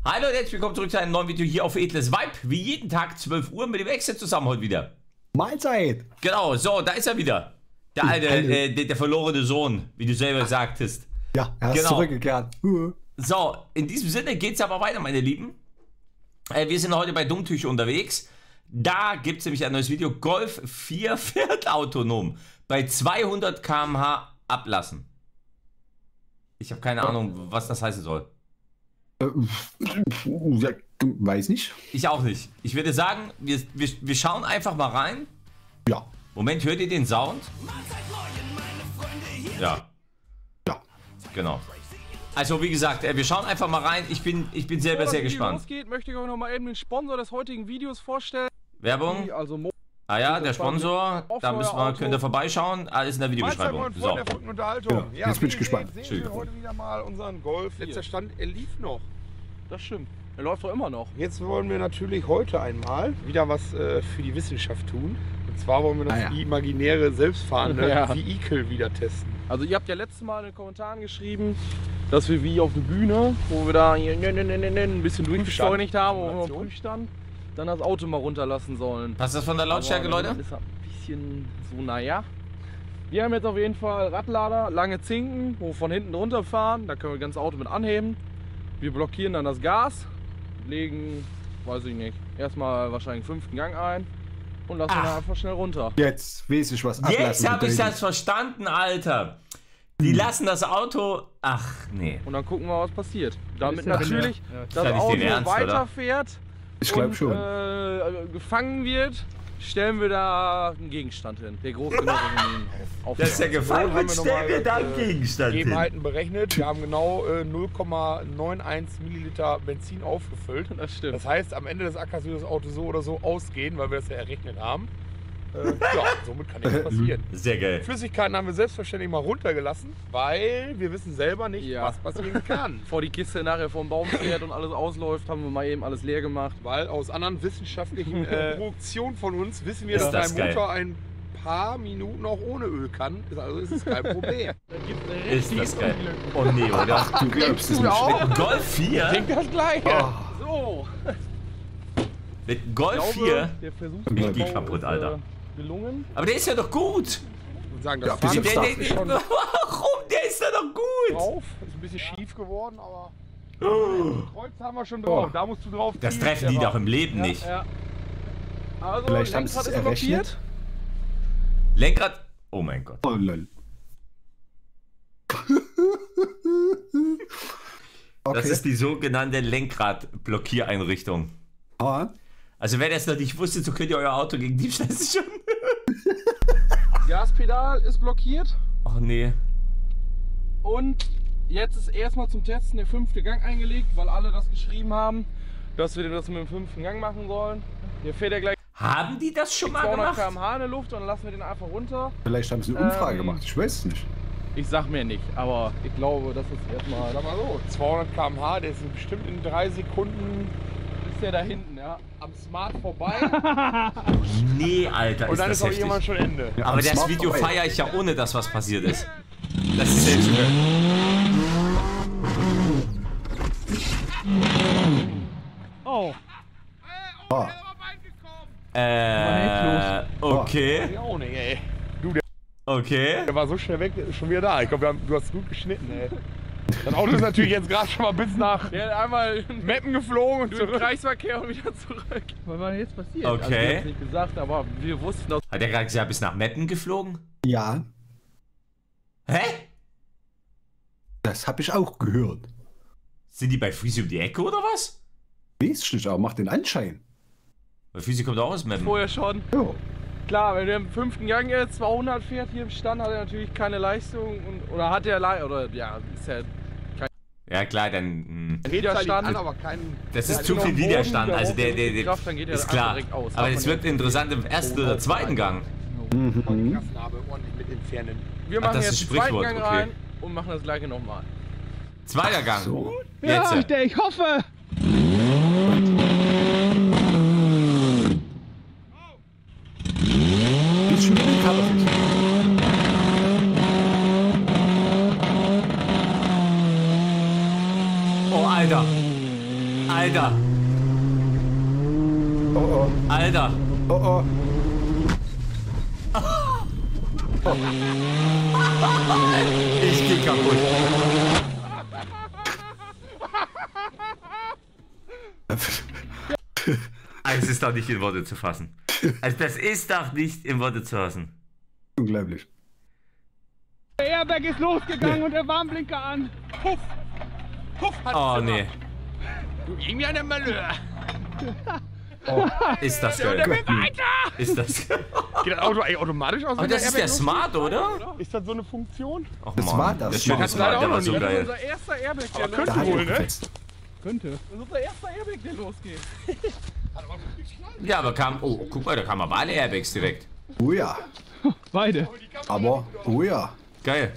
Hallo und herzlich willkommen zurück zu einem neuen Video hier auf Edles Vibe. Wie jeden Tag 12 Uhr mit dem Wechsel zusammen heute wieder. Mahlzeit! Genau, so, da ist er wieder. Der alte, der verlorene Sohn, wie du selber sagtest. Ja, er ist zurückgekehrt. So, in diesem Sinne geht es aber weiter, meine Lieben. Wir sind heute bei Dummtücher unterwegs. Da gibt es nämlich ein neues Video. Golf 4 fährt autonom. Bei 200 km/h ablassen. Ich habe keine Ahnung, was das heißen soll. Weiß nicht. Ich auch nicht. Ich würde sagen, wir schauen einfach mal rein. Ja. Moment, hört ihr den Sound? Ja. Ja. Genau. Also wie gesagt, wir schauen einfach mal rein. Ich bin selber sehr gespannt. Losgeht, möchte ich euch noch mal eben den Sponsor des heutigen Videos vorstellen. Werbung. Also Ah ja, der Sponsor. Da könnt ihr vorbeischauen. Alles in der Videobeschreibung. So. Ja, jetzt bin ich gespannt. Sehen wir heute wieder mal unseren Golf. Letzter Stand, er lief noch. Das stimmt. Er läuft doch immer noch. Jetzt wollen wir natürlich heute einmal wieder was für die Wissenschaft tun. Und zwar wollen wir das imaginäre selbstfahrende Vehikel wieder testen. Also ihr habt ja letztes Mal in den Kommentaren geschrieben, dass wir wie auf der Bühne, wo wir da ein bisschen durchbeschleunigt haben, wo wir Prüfstand, dann das Auto mal runterlassen sollen. Passt das von der Lautstärke, Leute? Das ist ein bisschen so, naja. Wir haben jetzt auf jeden Fall Radlader, lange Zinken, wo wir von hinten runterfahren. Da können wir das ganze Auto mit anheben. Wir blockieren dann das Gas, legen, weiß ich nicht, erstmal wahrscheinlich den 5. Gang ein und lassen dann einfach schnell runter. Jetzt weiß ich, was ablassen Jetzt habe ich das verstanden, Alter. Die lassen das Auto... Ach, nee. Und dann gucken wir, was passiert. Damit ja natürlich das nicht Auto den Ernst, weiterfährt Ich glaube und schon. gefangen wird, stellen wir da einen Gegenstand hin, der groß genug ist, um ihn aufzunehmen. Das ist ja gefallen. Haben wir Stellen wir da einen Gegenstand hin. Gegebenheiten berechnet. Wir haben genau 0,91 Milliliter Benzin aufgefüllt. Das stimmt. Das heißt, am Ende des Ackers wird das Auto so oder so ausgehen, weil wir das ja errechnet haben. Ja, somit kann nichts passieren. Sehr geil. Flüssigkeiten haben wir selbstverständlich mal runtergelassen, weil wir wissen selber nicht, was passieren kann. Bevor die Kiste nachher vom Baum fährt und alles ausläuft, haben wir mal eben alles leer gemacht. Weil aus anderen wissenschaftlichen Produktionen von uns wissen wir, dass ein Motor ein paar Minuten auch ohne Öl kann. Also ist es kein Problem. Ist das geil. Oh nee, oder? Du glaubst es nicht. Mit Golf 4? Denkt das Gleiche. So. Mit Golf 4? Der Versuch Ich geh kaputt, Alter. Gelungen. Aber der ist ja doch gut. Und sagen, Ja, das bisschen Fahren stark. Warum? Der ist ja doch gut. drauf. Ist ein bisschen schief geworden, aber Kreuz haben wir schon drauf. Da musst du drauf Das ziehen. treffen die doch im Leben nicht. Ja. Also, Vielleicht haben sie Lenkrad es ist blockiert. errechnet. Lenkrad. Oh mein Gott. Oh, lol. Das ist die sogenannte Lenkrad-Blockiereinrichtung. Ah, Also wer das noch nicht wusste, so könnt ihr euer Auto gegen Diebstahl sichern. Gaspedal ist blockiert. Oh nee. Und jetzt ist erstmal zum Testen der 5. Gang eingelegt, weil alle das geschrieben haben, dass wir das mit dem 5. Gang machen sollen. Der fährt ja gleich Haben die das schon mal 200 gemacht? km/h in der Luft und dann lassen wir den einfach runter. vielleicht haben sie eine Umfrage gemacht. Ich weiß es nicht. Ich sag mir nicht, aber ich glaube, das ist erstmal, sag mal so, 200 km/h, der ist bestimmt in 3 Sekunden, ist der da hinten, ja, am Smart vorbei. Nee, Alter, Und ist dann das ist auch heftig. irgendwann schon Ende. Ja, Aber am das Smart Video vorbei. feiere ich ja ohne das, was passiert ist. Das ist selbst. Oh. Ah, Okay. Ich auch nicht, ey. Okay. Der war so schnell weg, ist schon wieder da. Ich glaube, du hast gut geschnitten, ey. Das Auto ist natürlich jetzt gerade schon mal bis nach einmal Meppen geflogen und zurück. Kreisverkehr und wieder zurück. Was war denn jetzt passiert? Okay. Also, ich hab's nicht gesagt, aber wir wussten das. Hat er gerade gesagt, bis nach Meppen geflogen? ja, Hä? das habe ich auch gehört. Sind die bei Freezy um die Ecke oder was? Weiß ich nicht, aber macht den Anschein. Weil Freezy kommt auch aus Meppen. Vorher schon. Ja. Klar, wenn der im 5. Gang jetzt 200 fährt hier im Stand, hat er natürlich keine Leistung. Oder hat er oder ja, ist ja Ja klar, dann... Widerstand. aber keinen. Das ist zu viel Widerstand, also der Kraft, dann geht der ist klar. direkt aus. Aber Hat es man wird interessant im 1. oder 2. Gang. Kassenhabe ordentlich mit entfernen. Wir Ach, machen das jetzt ist den 2. Sprichwort, Gang okay. rein und machen das gleiche nochmal. 2. Gang. So. Jetzt. ich hoffe. Ist schon wieder Coverfish. Oh, Alter. Alter. Oh oh. Alter. Oh oh. Ich geh kaputt. Es ist doch nicht in Worte zu fassen. Also das ist doch nicht in Worte zu fassen. Unglaublich. Der Airbag ist losgegangen und der Warnblinker an. Puff! Puff hat Oh nee. Du irgendwie eine Malheur. Ist das geil. Ist das geil. Geht das Auto eigentlich automatisch aus? Aber das ist der Smart, oder? Ist das so eine Funktion? Och, Das Mann, war das. Der schöne Das Smart, der war noch so nie. Das ist geil. unser erster Airbag, der Aber losgeht. Da hat wohl, er ne? gefetzt. Könnte. Das ist unser erster Airbag, der losgeht. Ja, aber kam. Oh, guck mal, da kamen aber alle Airbags direkt. Oh ja. Beide. Aber, oh ja. Geil.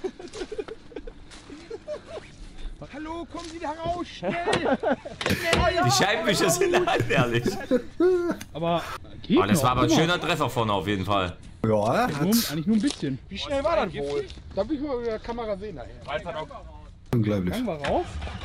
Hallo, kommen Sie da raus, schnell! Die Scheibenwischer sind handherrlich. Aber geht Oh, das noch. war aber ein Guck mal. schöner Treffer vorne auf jeden Fall. Ja, Eigentlich nur ein bisschen. Wie schnell war das wohl? Da will ich mal mit der Kamera sehen nachher. Weiß das auch. unglaublich. Gang wir rauf.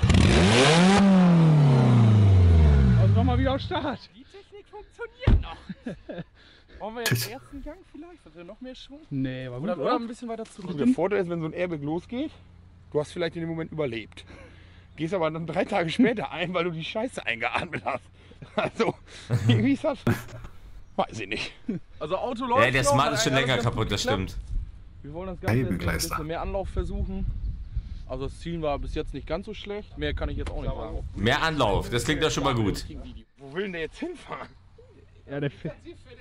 Also nochmal wieder auf Start. Die Technik funktioniert noch. Wollen wir jetzt den ersten Gang vielleicht? Hat er noch mehr Schwung? Nee, war gut, Oder oder? ein bisschen weiter zurück. Der Vorteil ist, wenn so ein Airbag losgeht, du hast vielleicht in dem Moment überlebt. Gehst aber dann 3 Tage später ein, weil du die Scheiße eingeatmet hast. Also, wie ist das? Weiß ich nicht. Also Auto läuft Ja, der noch, Smart hat ist schon alles länger ganz kaputt, gut das geklappt. stimmt. Wir wollen das Ganze jetzt ein Heilbegleister. bisschen mehr Anlauf versuchen. Also das Ziel war bis jetzt nicht ganz so schlecht. Mehr kann ich jetzt auch nicht sagen. Mehr Anlauf, das klingt doch schon mal gut. Wo will denn der jetzt hinfahren? Ja, der fährt.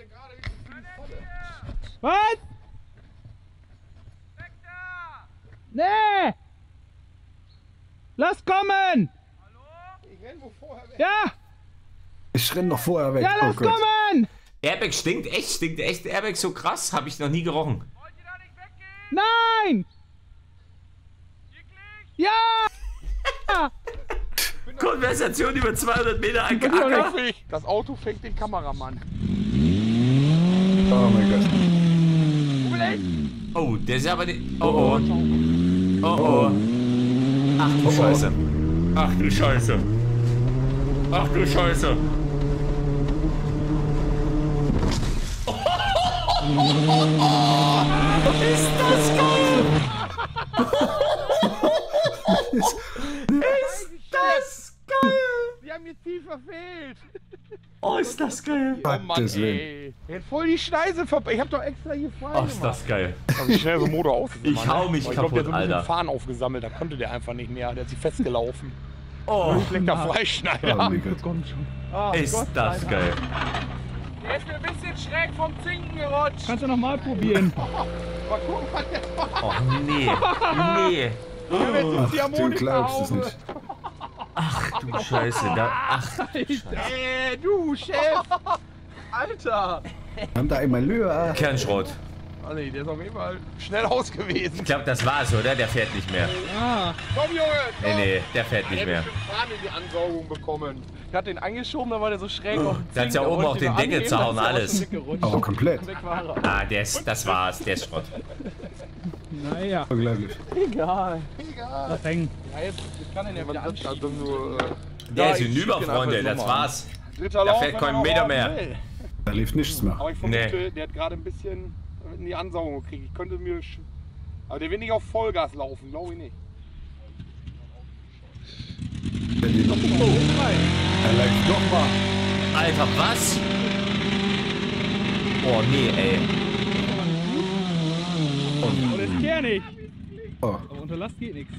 Was? Nee! Lass kommen! Ich renn wo vorher weg. Ja! Ich renn noch vorher weg. Ja, Oh lass Gott. kommen! Airbag stinkt echt Airbag so krass, habe ich noch nie gerochen. Nein! Ja! Konversation über 200 Meter an Acker. Das Auto fängt den Kameramann. Oh mein Gott. Oh, der ist aber nicht. Oh oh. Oh oh. Ach du Scheiße. Ach du Scheiße. Ach du Scheiße. Ist das geil? Ist das geil? Sie haben jetzt viel verfehlt. Oh, ist das geil? Gottes Willen. Ey. Er hat voll die Schneise verpasst. Ich hab doch extra hier frei Oh, ist das geil? Wie schnell so ein Motor aus ist. Ich hau mich Ich glaube, der hat kaputt, so ein bisschen Alter. Fahren aufgesammelt. Da konnte der einfach nicht mehr. Der hat sich festgelaufen. Oh, Schlechter Oh Freischneider. mein Gott. Kommt schon. ist das geil? Der ist mir ein bisschen schräg vom Zinken gerutscht. Kannst du nochmal probieren. Mal gucken, was der macht. Oh, nee. Nee. Ach, du glaubst es nicht. Ach du Scheiße. Ach, Du Chef. Alter! Wir haben da einmal Löhe. Kernschrott. Ah, nee, der ist auf jeden Fall schnell aus gewesen. Ich glaube, das war's, oder? Der fährt nicht mehr. Komm, Junge. Nee, nee, der fährt nicht mehr. Fahnen in die Ansaugung bekommen. Ich hatte den angeschoben, da war der so schräg auf dem Da hat's ja oben auf den Deckel zerhauen, alles. Aber komplett. Weg war er. Ah, das war's, der ist Schrott. Naja, Unglaublich. egal. Egal. Lass hängen. Ja, jetzt kann er ja wieder anschieben. Nur, Der ist ich hinüber, schieb den Freunde, einfach das so mal war's. dritter Da Lauf, fällt wenn kein er Meter noch mehr. will. Da lief nichts mehr. Aber ich vermute, der hat gerade ein bisschen in die Ansaugung gekriegt. Ich könnte mir. Aber der will nicht auf Vollgas laufen, glaube ich nicht. Er läuft doch mal. Alter, was? Oh, nee, ey. Und ist kernig. Oh. Aber unter Last geht nichts.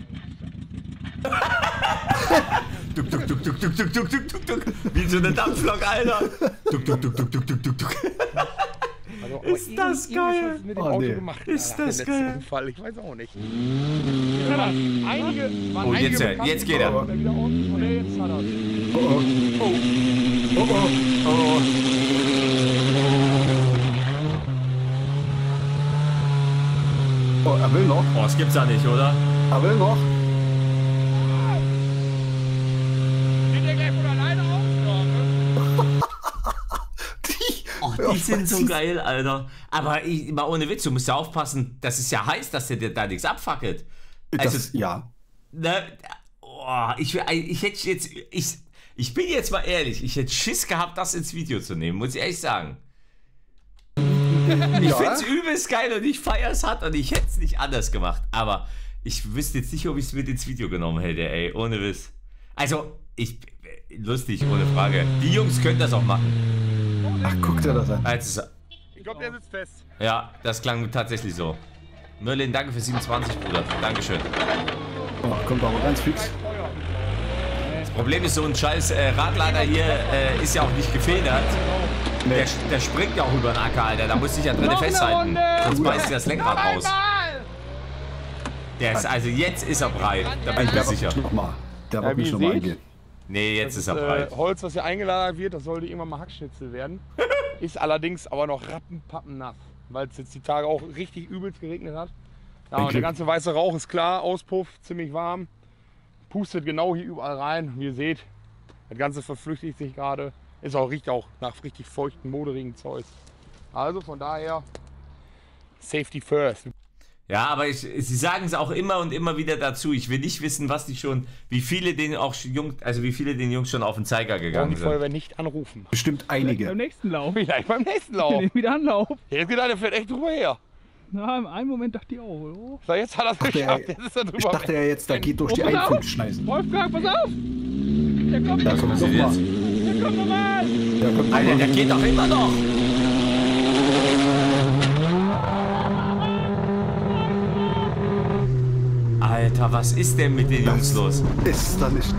Duck, duck, duck, duck, duck, duck, duck, duck, duck, duck. Wie so eine Dampflok, Alter. Duck, duck, duck, duck, duck, duck, duck, duck. Also, aber Ist das geil? Was mit dem Oh, Auto nee. gemacht, Ist Alter, das der geil? letzte Unfall, ich weiß auch nicht. Oh, jetzt geht er. Wieder aus. Nee, jetzt hat er. Oh oh. Oh, er will noch. Oh, das gibt's ja nicht, oder? Er will noch. Geht der gleich von alleine auf? Oh, die sind so geil, Alter. Aber mal ohne Witz, du musst ja aufpassen, das ist ja heiß, dass der dir da nichts abfackelt. Also, Das, ja. ne, oh, boah, ich hätte jetzt, ich bin jetzt mal ehrlich, ich hätte Schiss gehabt, das ins Video zu nehmen, muss ich ehrlich sagen. Ich finde es übelst geil und ich feiere es hart und ich hätte es nicht anders gemacht. Aber ich wüsste jetzt nicht, ob ich es mit ins Video genommen hätte, ey, ohne Wiss. Also, lustig, ohne Frage. Die Jungs können das auch machen. Ach, guck dir das an. Ich glaube, der sitzt fest. Ja, das klang tatsächlich so. Merlin, danke für 27, Bruder. Dankeschön. Oh, kommt aber ganz fix. Das Problem ist, so ein scheiß Radlader hier ist ja auch nicht gefedert. Nee. Der springt ja auch über den Acker, Alter. Da muss ich ja drinnen festhalten. Sonst beißt das Lenkrad raus. Der ist, also jetzt ist er breit. Da bin ich mir sicher. Nochmal. Der wird wie nicht ihr nochmal seht, eingehen. Nee, jetzt ist er breit. Holz, was hier eingelagert wird, das sollte irgendwann mal Hackschnitzel werden. Ist allerdings aber noch rappenpappennass, weil es jetzt die Tage auch richtig übelst geregnet hat. Ja, und der ganze weiße Rauch ist klar, Auspuff, ziemlich warm. Pustet genau hier überall rein. Wie ihr seht, das Ganze verflüchtigt sich gerade. Riecht auch nach richtig feuchten, moderigen Zeug. Also von daher, Safety first. Ja, aber sie sagen es auch immer und immer wieder dazu. Ich will nicht wissen, wie viele den Jungs schon auf den Zeiger gegangen Die sind. Feuerwehr nicht anrufen. Bestimmt einige. Beim nächsten Lauf. Vielleicht beim nächsten Lauf. Den wieder Anlauf. Jetzt gedacht, der fährt echt drüber her. Na, im einen Moment dachte ich auch, oder? So, jetzt hat er es geschafft. Jetzt ist er drüber. Ich dachte ja jetzt, da geht durch die pass auf! Einfuchsschneisen. Wolfgang, pass auf! Der kommt Da noch kommt Was ist nochmal. jetzt? Der kommt nochmal! Der kommt Alter, der geht doch immer noch! Alter, was ist denn mit den Jungs los? Ist da nicht.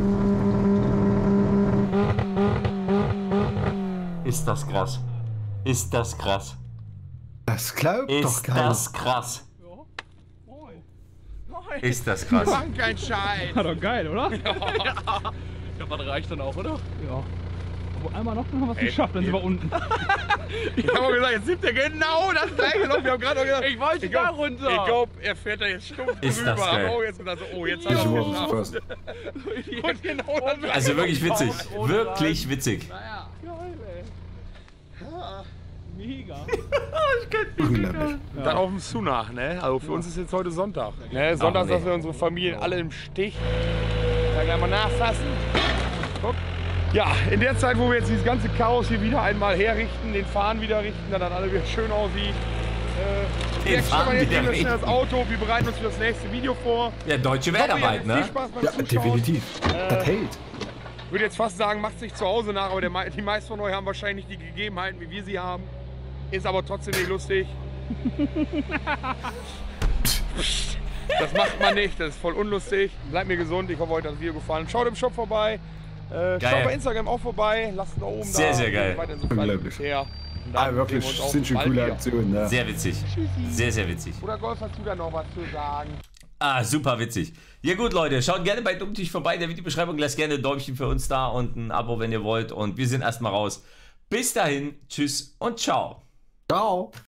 Ist das krass? Ist das krass? Das glaubt doch Ist keiner. das krass? Moin. Ist das Wir krass? machen keinen Scheiß. War doch geil, oder? Ja, was reicht dann auch, oder? Ja. Aber einmal noch, dann haben wir es geschafft, dann sind wir unten. Ich habe auch gesagt, jetzt nimmt er genau das gleiche Lauf. Wir haben gerade noch gesagt, Ich wollte da runter. Ich glaube, er fährt da jetzt stumpf Ist drüber. das geil. Aber auch jetzt gedacht, so, oh, jetzt hat Ich er es war geschafft. first. Und genau das gleiche. Also wirklich witzig. Wirklich witzig. Geil, ey. Mega. Unglaublich. Und dann auf dem Sunach, ne? Also für uns ist jetzt heute Sonntag. Ne? Sonntags nee. lassen wir unsere Familien alle im Stich. Da gleich mal nachfassen. Guck. Ja, in der Zeit, wo wir jetzt dieses ganze Chaos hier wieder einmal herrichten, den Fahnen wieder richten, dann alles wieder schön aussieht. Den Jetzt Fahnen stellen wir jetzt wieder eben schnell das richten. Auto. Wir bereiten uns für das nächste Video vor. Ja, deutsche Ich hoffe, ihr Wertarbeit, hattet viel ne? Spaß beim Ja, Zuschauen. definitiv. Das hält. Ich würde jetzt fast sagen, macht sich zu Hause nach, aber die meisten von euch haben wahrscheinlich nicht die Gegebenheiten, wie wir sie haben. Ist aber trotzdem nicht lustig. Das macht man nicht, das ist voll unlustig. Bleibt mir gesund, ich hoffe, euch hat das Video gefallen. Schaut im Shop vorbei, schaut bei Instagram auch vorbei, lasst da oben Sehr, da. sehr geil. Weiterhin so Unglaublich. fleißig bisher. Und dann Ah, wirklich, sehen wir uns auch sind schon bald coole wieder. Aktionen. Ne? Sehr witzig. Sehr, sehr witzig. Oder Golf, hast du da noch was zu sagen? Ah, super witzig. Ja gut, Leute, schaut gerne bei Dummtisch vorbei in der Videobeschreibung. Lasst gerne ein Däumchen für uns da und ein Abo, wenn ihr wollt. Und wir sind erstmal raus. Bis dahin, tschüss und ciao. Ciao.